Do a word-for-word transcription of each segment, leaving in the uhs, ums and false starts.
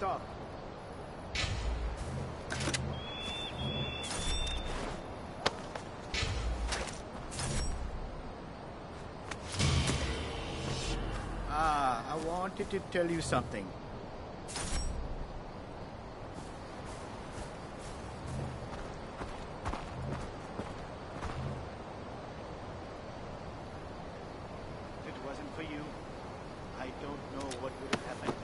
stop. Ah, I wanted to tell you something. If it wasn't for you, I don't know what would have happened.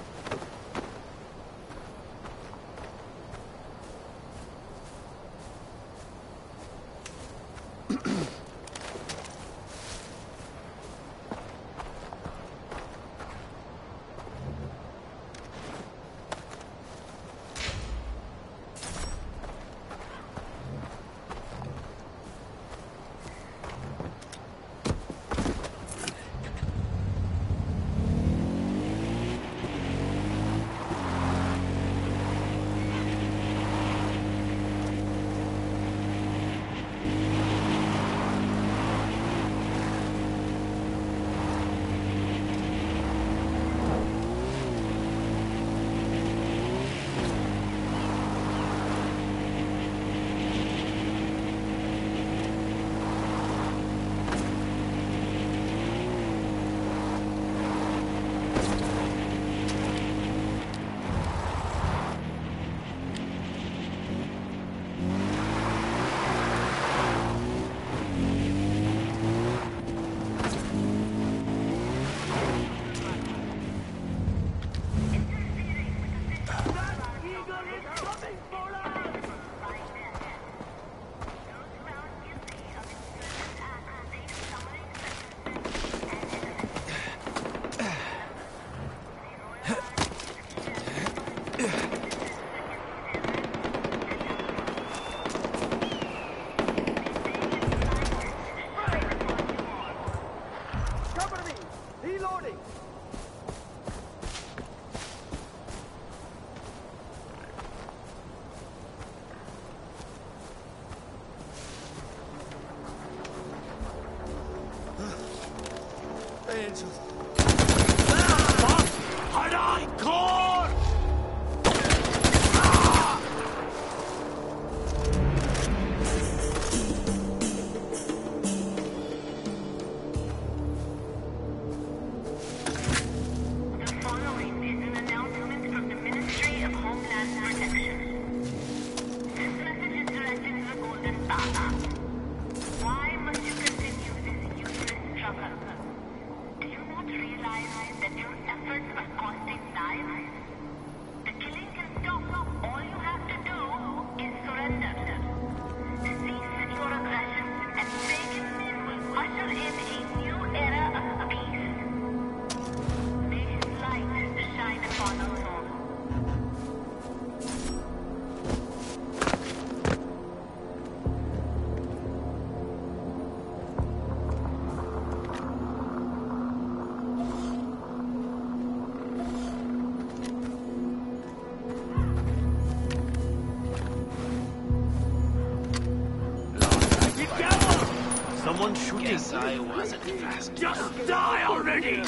Someone shooting. Guess I wasn't fast. Just die already!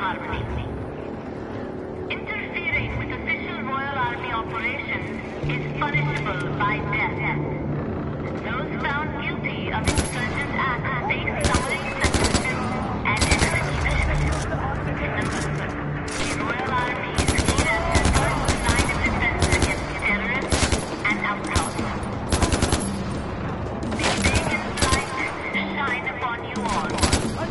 harmony. Interfering with official Royal Army operations is punishable by death. Those found guilty of insurgent acts face summary sentences and execution. The Royal Army is seen as the first line of defense against terrorists and outlaws. The pagan's light shine upon you all.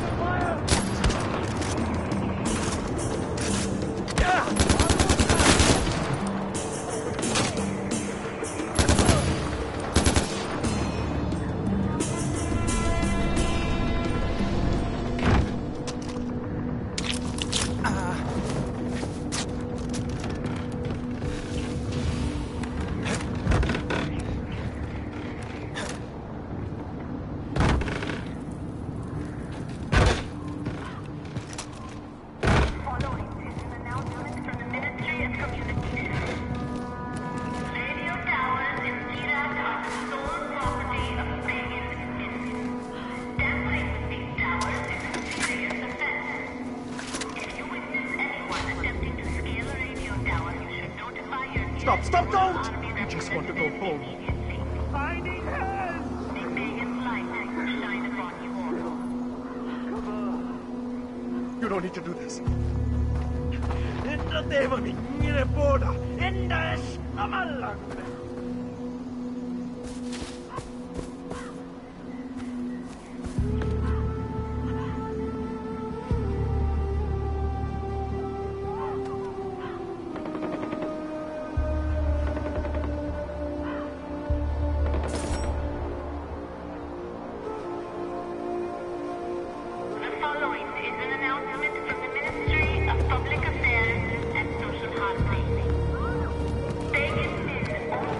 Stop, stop, don't! I just want to go home. I need help! The pagan's light shine upon you all. Come on. You don't need to do this. Että teemani minä poda, entä edes amallamme. Pagan men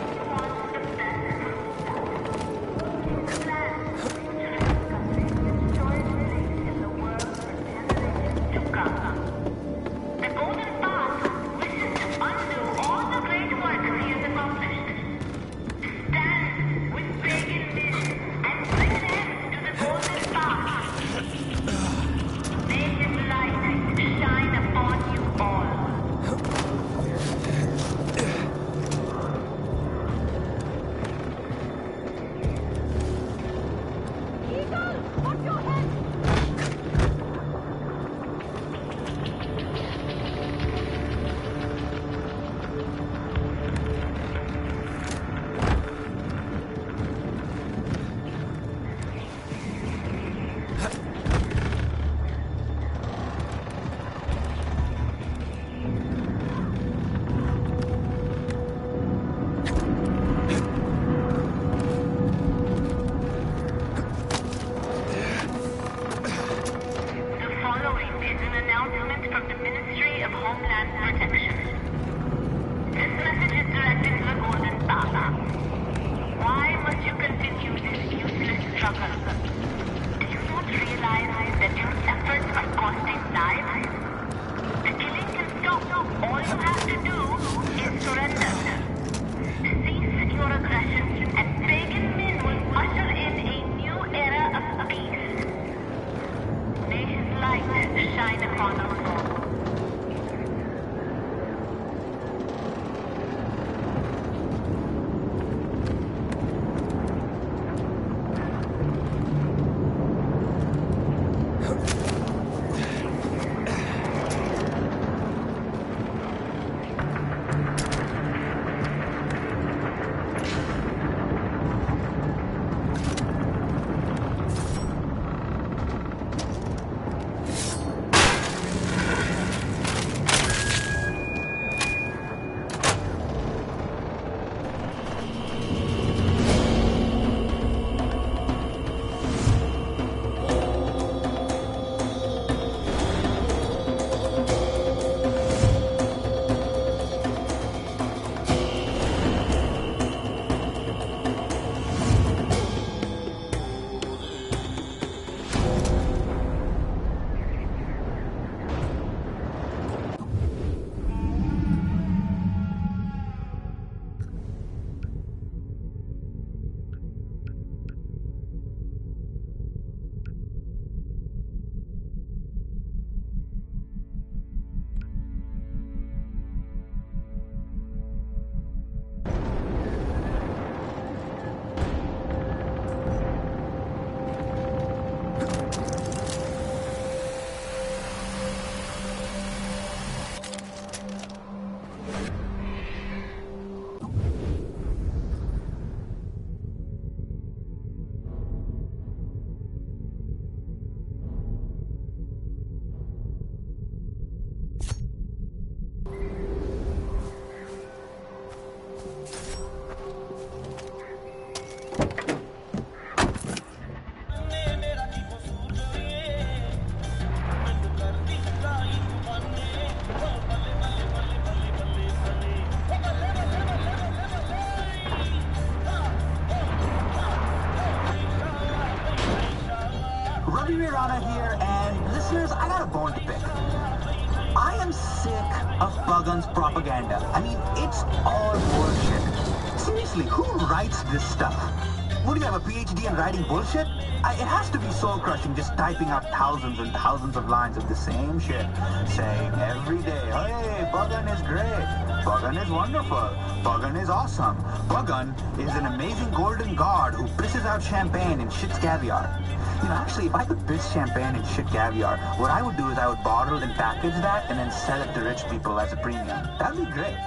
Junior Rana here, and listeners, I got a bone to pick. I am sick of Buggun's propaganda. I mean, it's all bullshit. Seriously, who writes this stuff? What do you have, a PhD in writing bullshit? I, it has to be soul-crushing just typing out thousands and thousands of lines of the same shit, saying every day, hey, Buggun is great. Buggun is wonderful. Buggun is awesome. Buggun is an amazing golden god who pisses out champagne and shits caviar. You know, actually, if I could piss champagne and shit caviar, what I would do is I would bottle and package that and then sell it to rich people as a premium. That'd be great.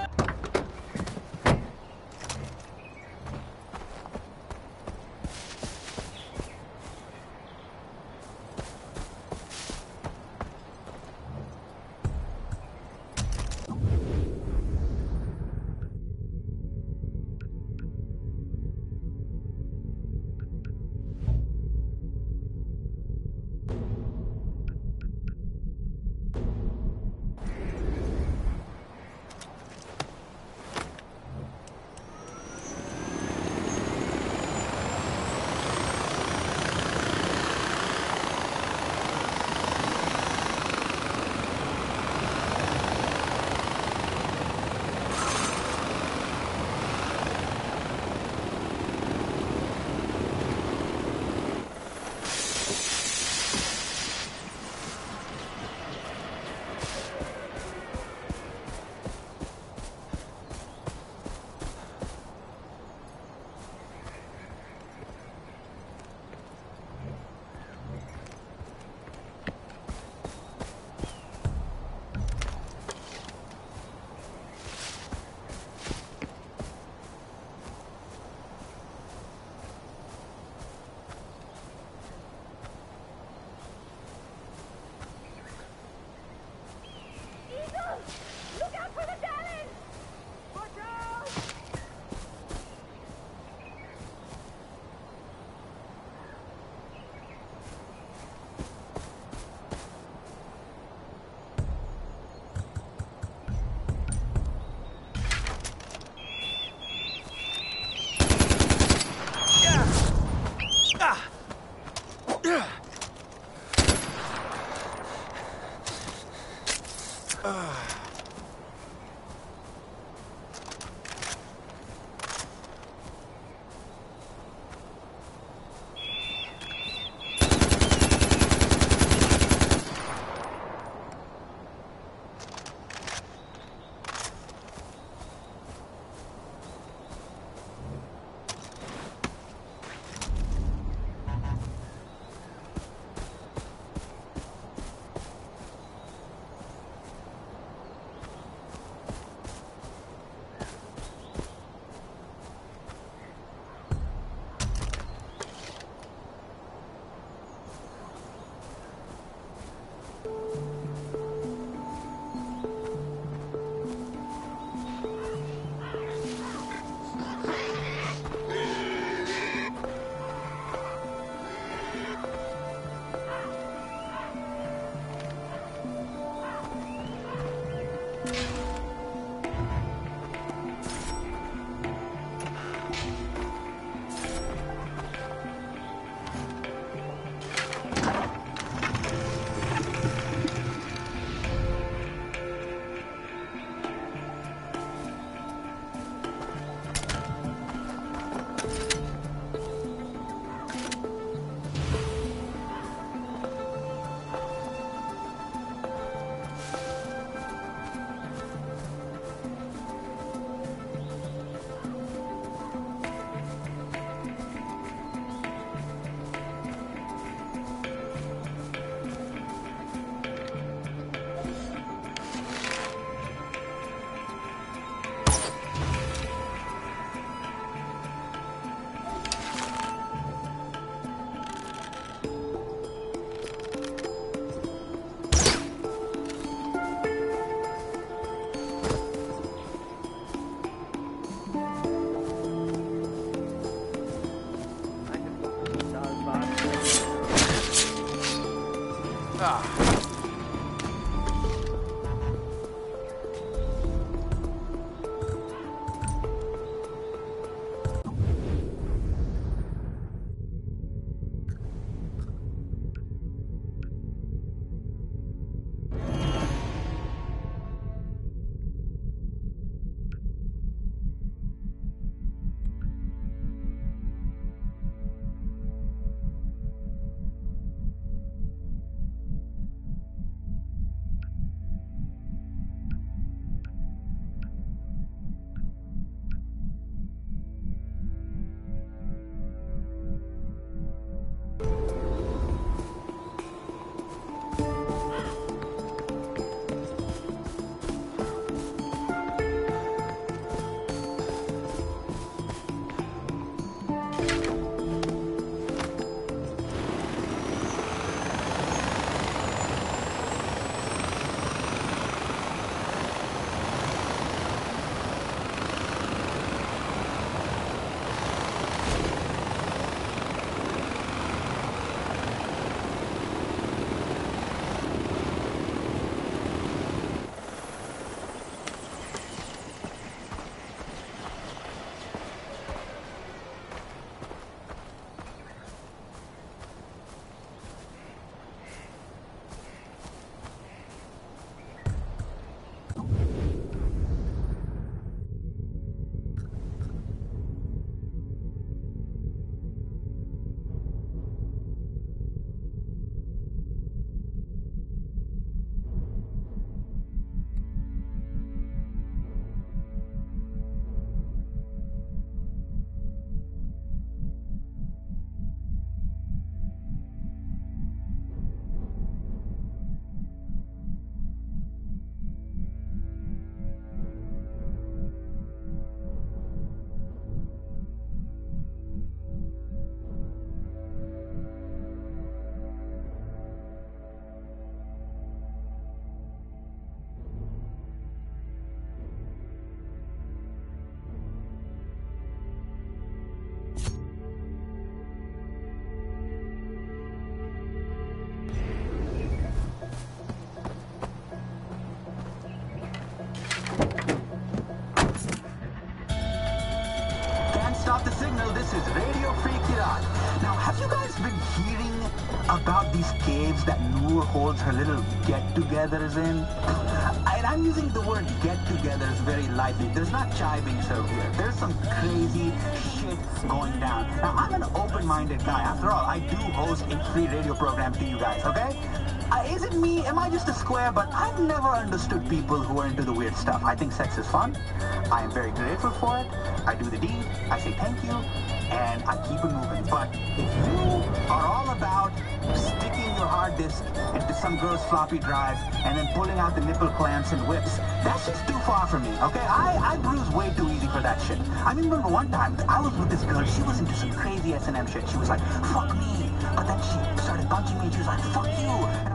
about these caves that Noor holds her little get-togethers in? And I'm using the word get-togethers very lightly. There's not chai being served here. There's some crazy shit going down. Now, I'm an open-minded guy. After all, I do host a free radio program to you guys, okay? Uh, is it me? Am I just a square? But I've never understood people who are into the weird stuff. I think sex is fun. I am very grateful for it. I do the deed. I say thank you. And I keep it moving. But if you are all about sticking your hard disk into some girl's floppy drive and then pulling out the nipple clamps and whips, that's just too far for me, okay? I, I bruise way too easy for that shit. I mean, remember one time, I was with this girl, she was into some crazy S and M shit. She was like, fuck me. But then she started punching me and she was like, fuck you. And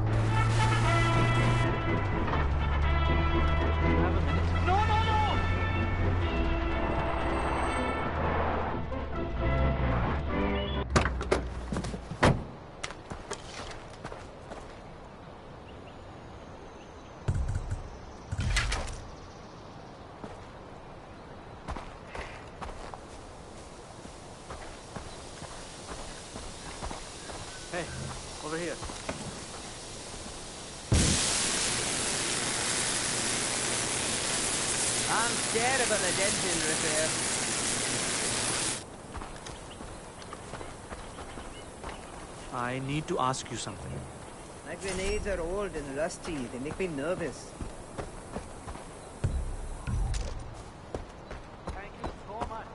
Hey, over here. I'm terrible at engine repair. I need to ask you something. My grenades are old and rusty. They make me nervous. Thank you so much.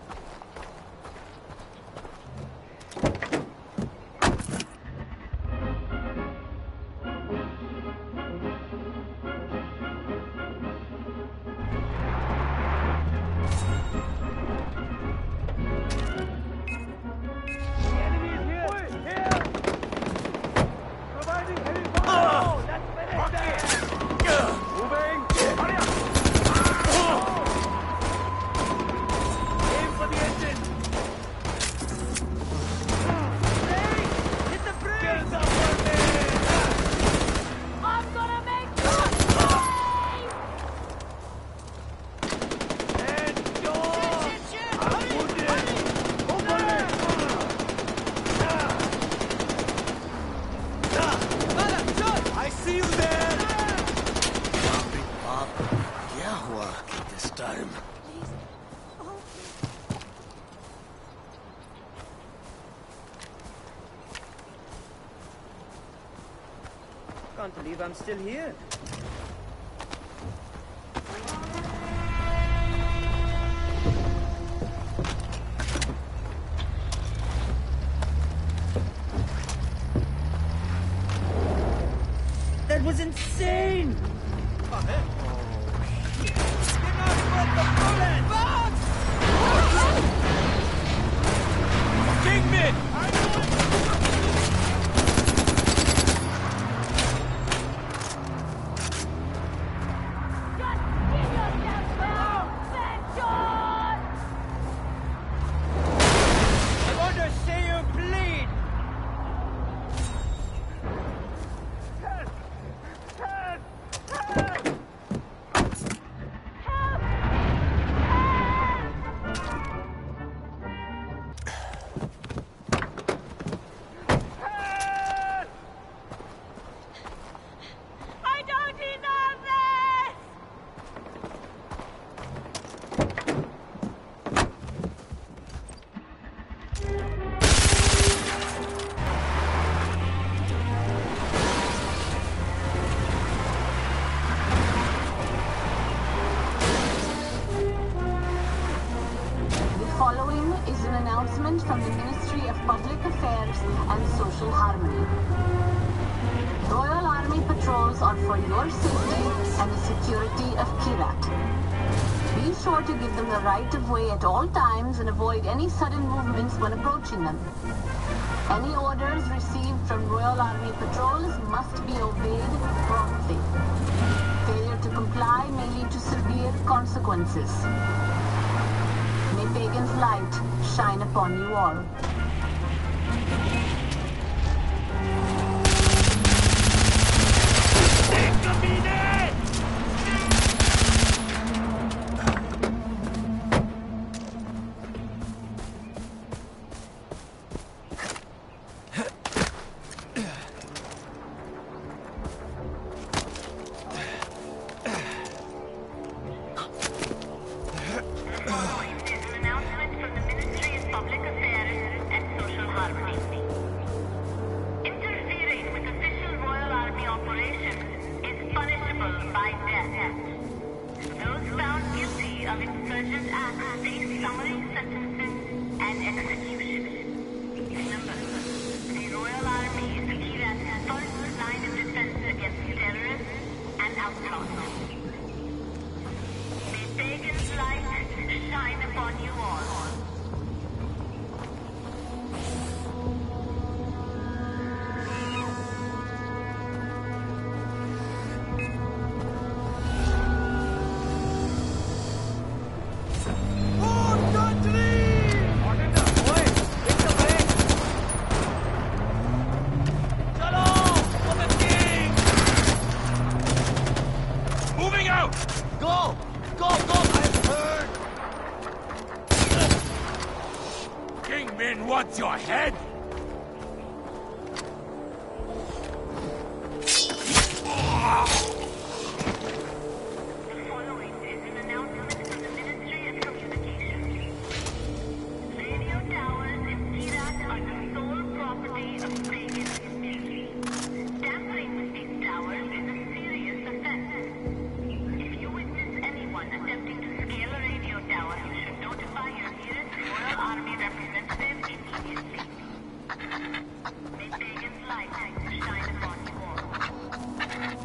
Can't believe I'm still here. That was insane! Kingpin! From the Ministry of Public Affairs and Social Harmony. Royal Army patrols are for your safety and the security of Kyrat. Be sure to give them the right of way at all times and avoid any sudden movements when approaching them. Any orders received from Royal Army patrols must be obeyed promptly. Failure to comply may lead to severe consequences. May Pagan's light shine upon you all. May Pagan's light shine upon you all.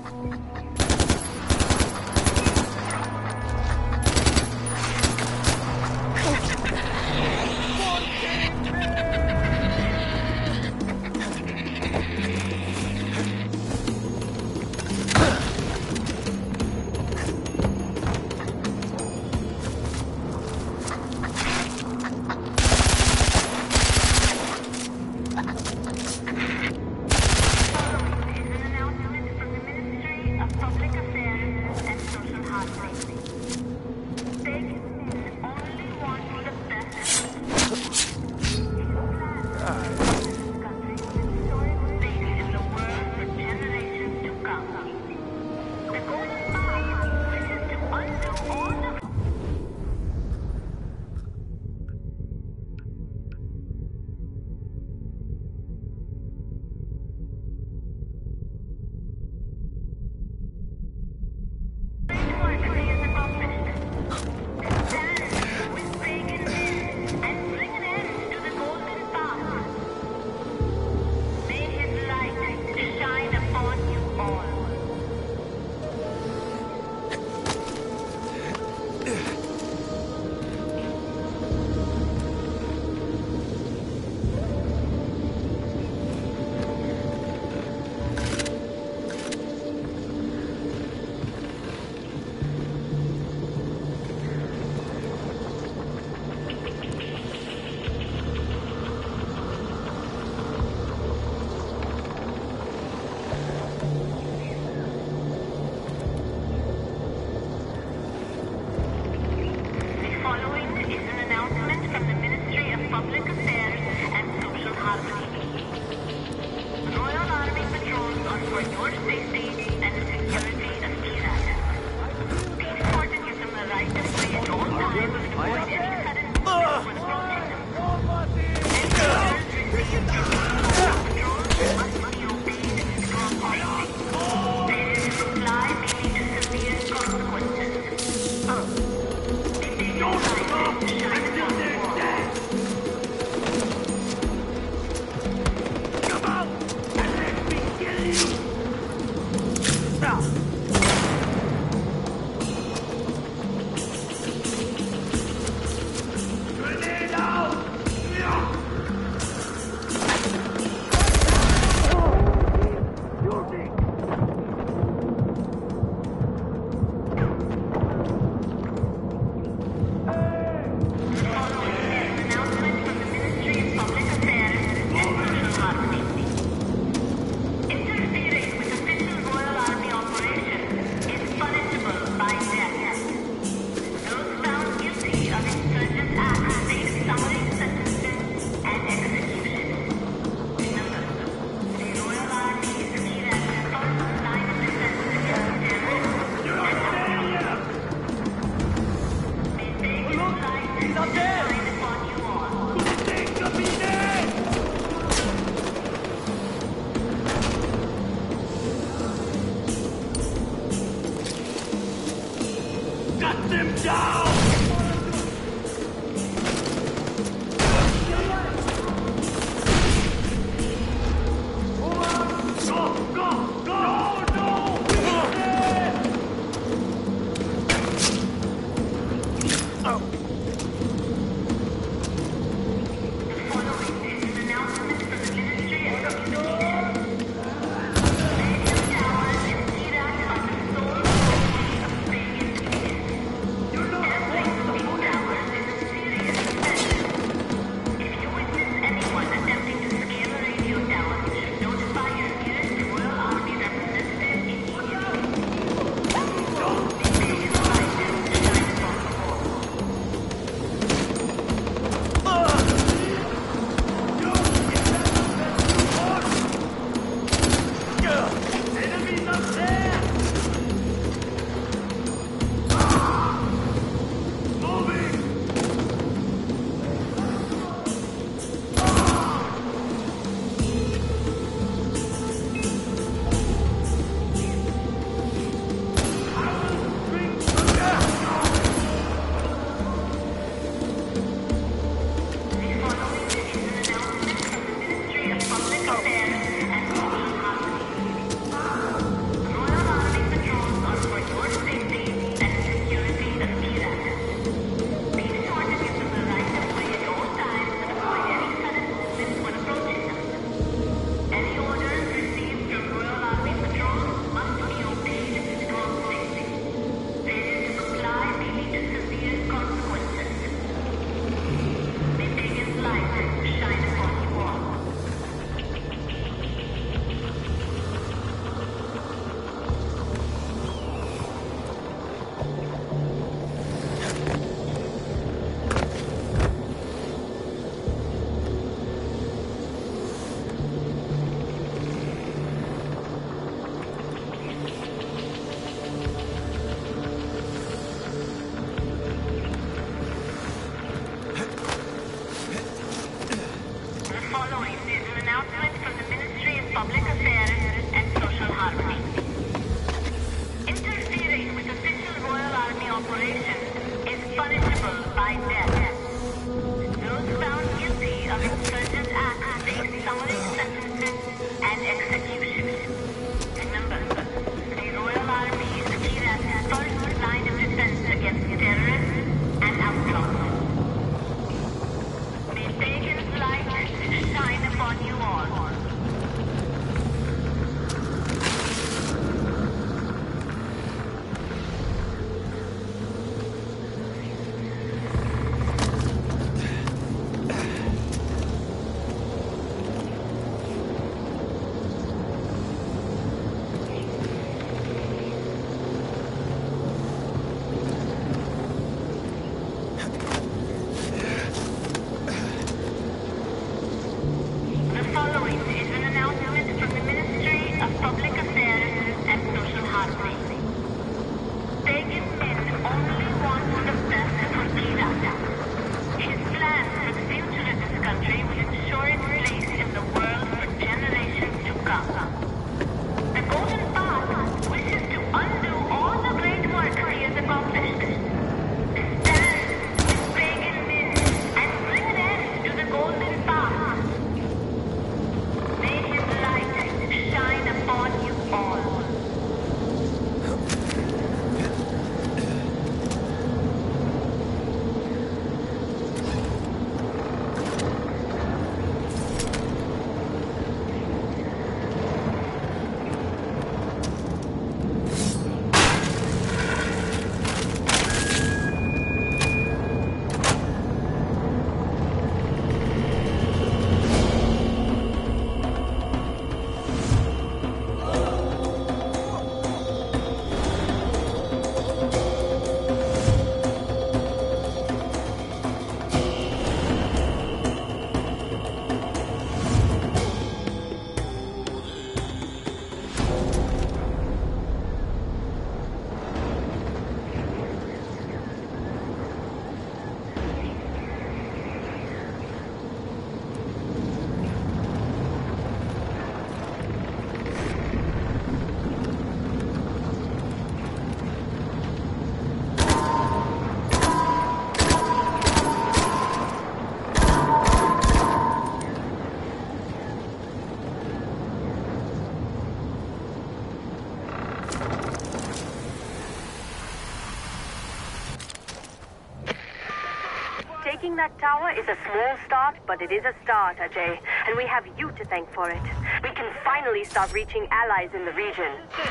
Taking that tower is a small start, but it is a start, Ajay. And we have you to thank for it. We can finally start reaching allies in the region.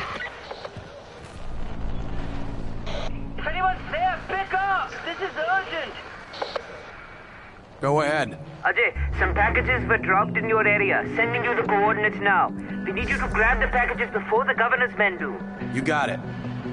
If anyone's there, pick up! This is urgent! Go ahead. Ajay, some packages were dropped in your area. Sending you the coordinates now. We need you to grab the packages before the governor's men do. You got it.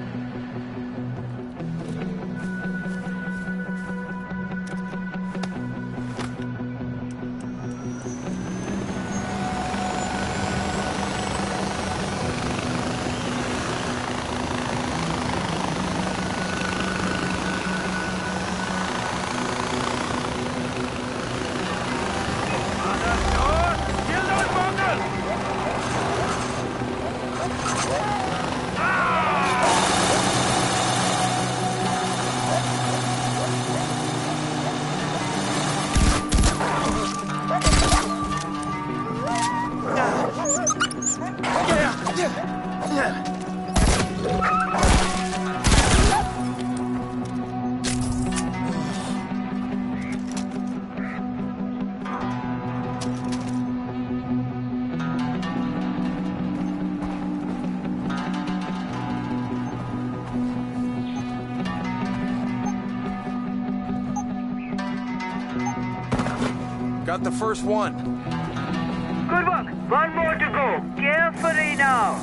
Got the first one. Good work. One more to go. Carefully now.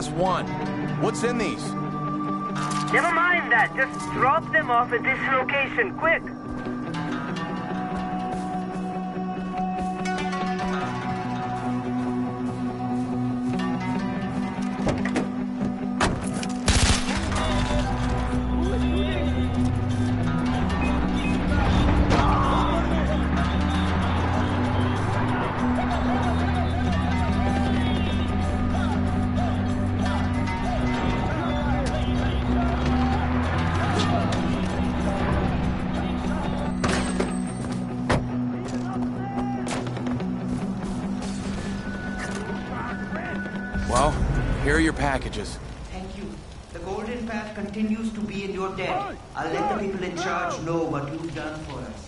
last one. What's in these? Never mind that. Just drop them off at this location, quick. Well, here are your packages. Thank you. The golden path continues to be in your debt. I'll let the people in charge know what you've done for us.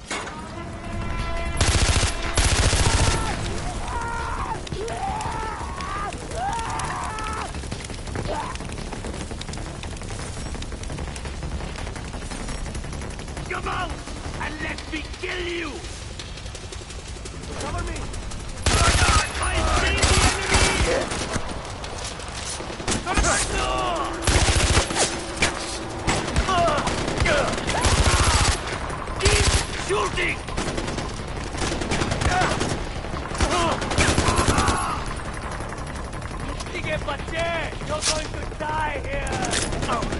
Come out and let me kill you! Cover me! I see the enemy! Come back door! Keep shooting! Big butcher! You're going to die here!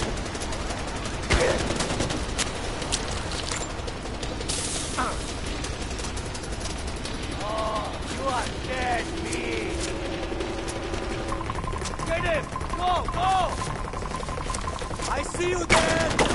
You are dead, me! Get him! Go, go! I see you there!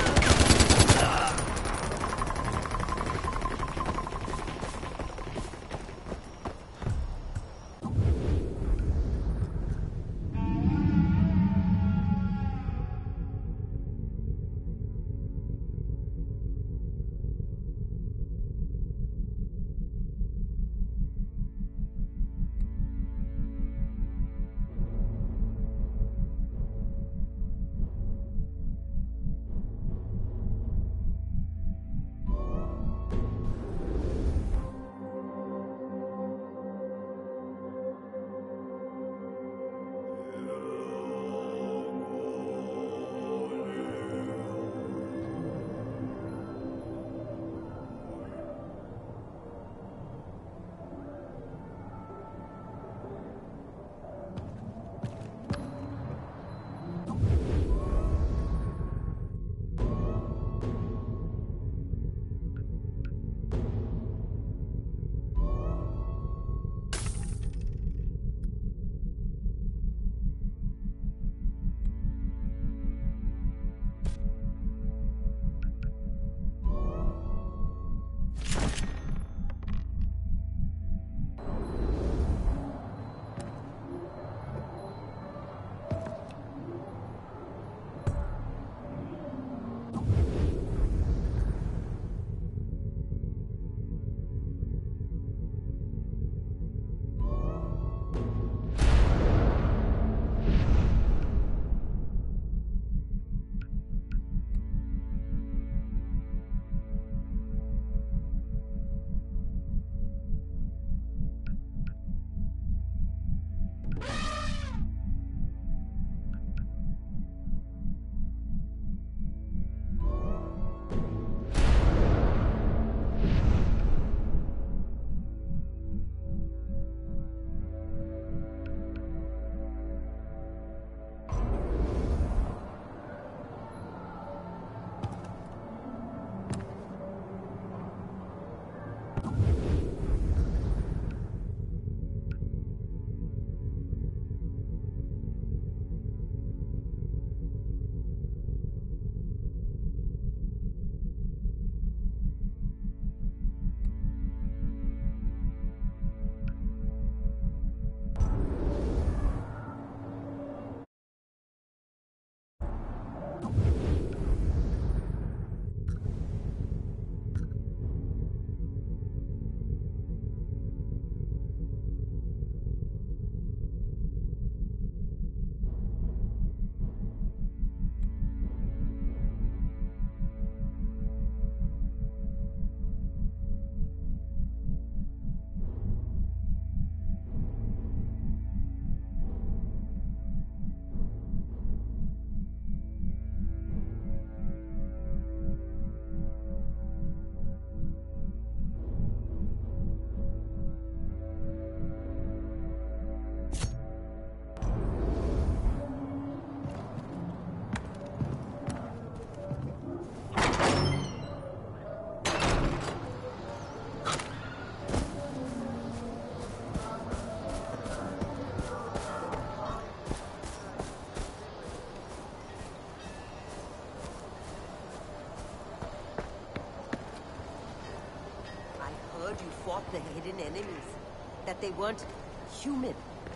heard you fought the hidden enemies. That they weren't human.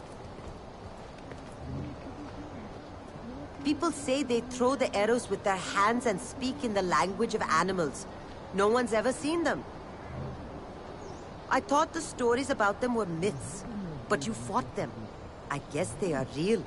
People say they throw the arrows with their hands and speak in the language of animals. No one's ever seen them. I thought the stories about them were myths, but you fought them. I guess they are real.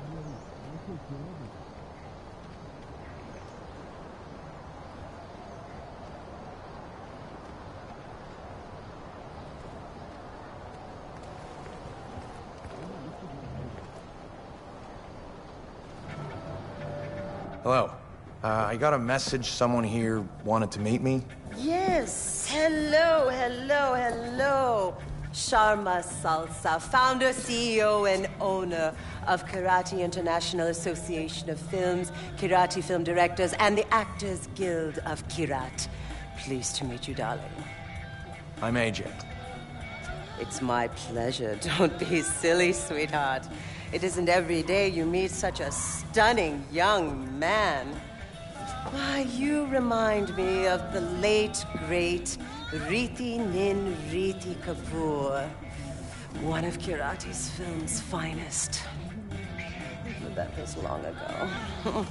Hello. Uh, I got a message. Someone here wanted to meet me. Yes. Hello, hello, hello. Sharma Salsa, founder, C E O, and owner of Karate International Association of Films, Kirati Film Directors, and the Actors Guild of Kirat. Pleased to meet you, darling. I'm A J. It's my pleasure. Don't be silly, sweetheart. It isn't every day you meet such a stunning young man. Why, you remind me of the late, great Riti Nin Riti Kapoor, one of Kirati's film's finest. But that was long ago.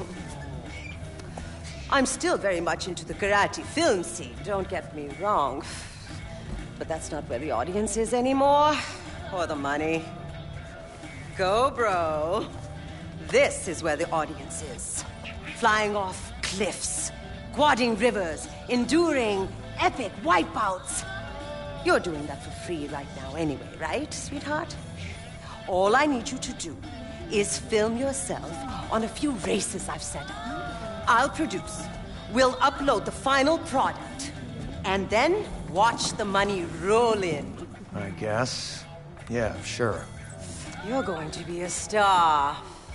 I'm still very much into the karate film scene, don't get me wrong. But that's not where the audience is anymore, or the money. Go, bro. This is where the audience is. Flying off cliffs, quadding rivers, enduring epic wipeouts. You're doing that for free right now anyway, right, sweetheart? All I need you to do is film yourself on a few races I've set up. I'll produce. We'll upload the final product. And then watch the money roll in. I guess. Yeah, sure. You're going to be a star.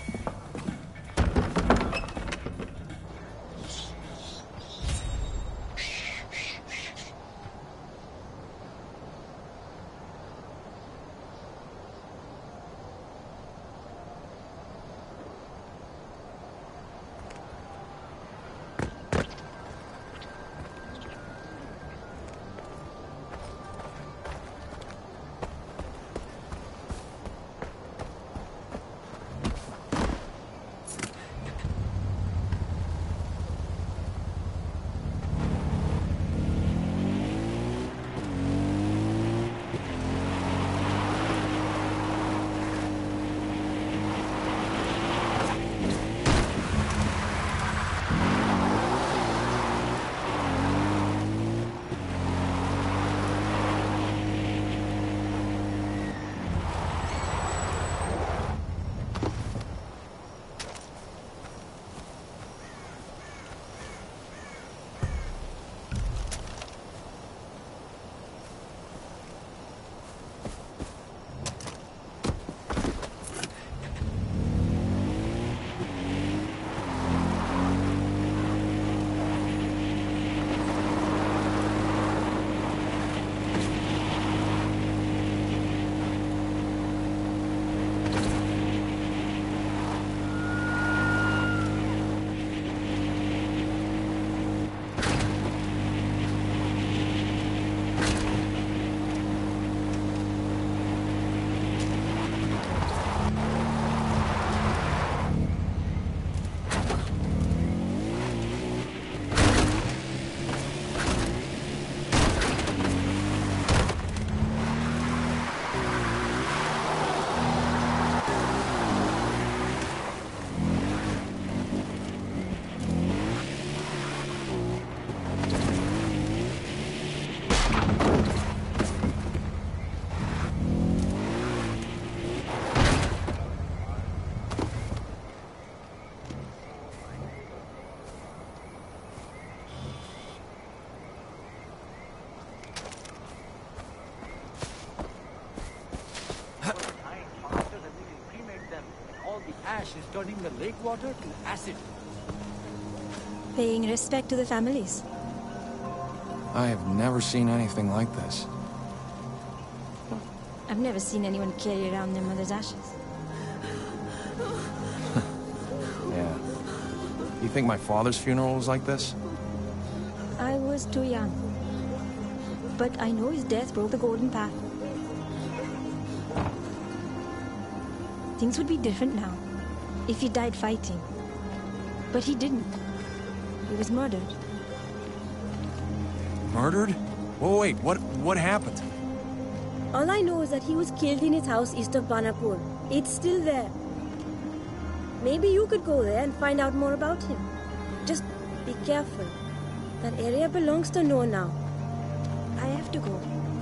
Is turning the lake water to acid. Paying respect to the families. I have never seen anything like this. I've never seen anyone carry around their mother's ashes. Yeah. You think my father's funeral was like this? I was too young. but I know his death broke the golden path. Things would be different now if he died fighting. But he didn't. He was murdered. Murdered? Whoa, wait, what, what happened? All I know is that he was killed in his house east of Banapur. It's still there. Maybe you could go there and find out more about him. Just be careful. That area belongs to Noor now. I have to go.